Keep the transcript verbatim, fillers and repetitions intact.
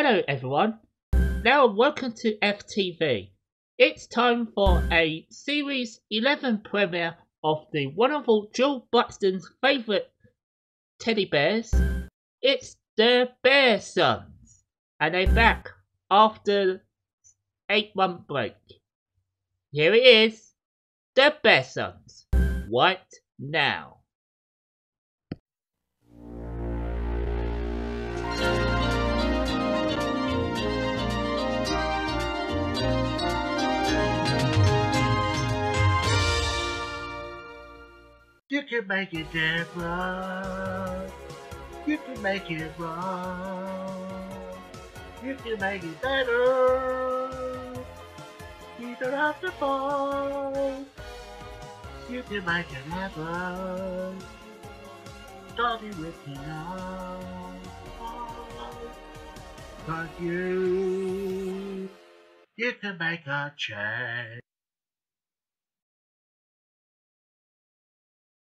Hello everyone, now welcome to F T V. It's time for a Series eleven premiere of the wonderful Jill Buxton's favourite teddy bears. It's the Bearsons, and they're back after eight month break. Here it is, the Bearsons. What now? You can make it different. You can make it wrong. You can make it better. You don't have to fall. You can make it happen. Starting with you now. But you, you can make a change.